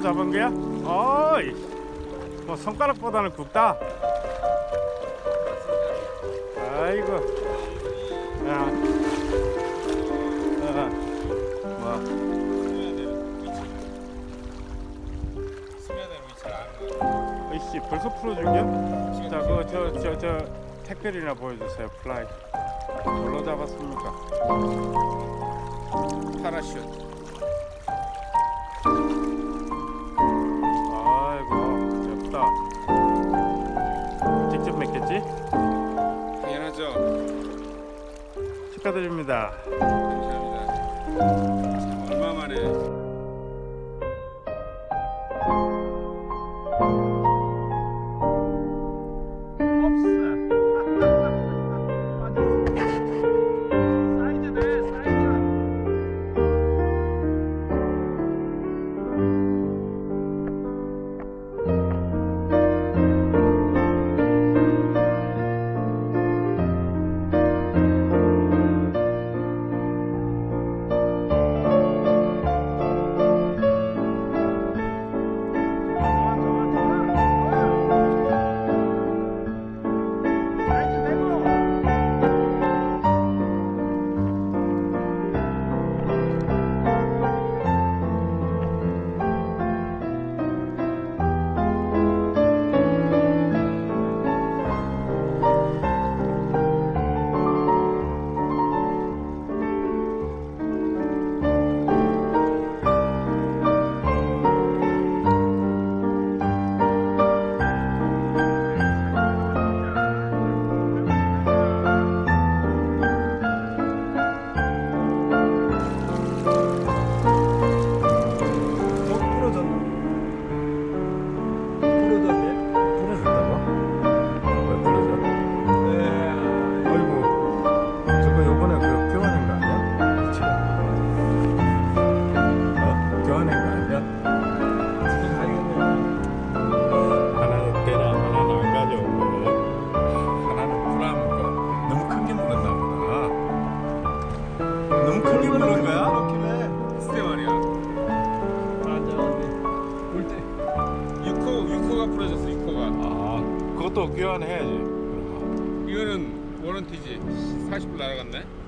잡은 거야? 어이, 뭐 손가락보다는 굵다. 아이고. 야. 뭐. 스며드는 위치를 아는 거야. 이씨, 벌써 풀어주냐? 자, 그거 저 태클이나 보여주세요. 플라이. 뭘로 잡았습니까? 파라슛. 아이고, 귀엽다. 직접 맺겠지? 당연하죠. 축하드립니다. 감사합니다. 얼마 만에. 너무 크게 부른 거야? 글쎄 말이야. 올 때. 6호가 부러졌어, 6호가. 아, 그것도 교환해야지. 이거는 워런티지. 40불 날아갔네.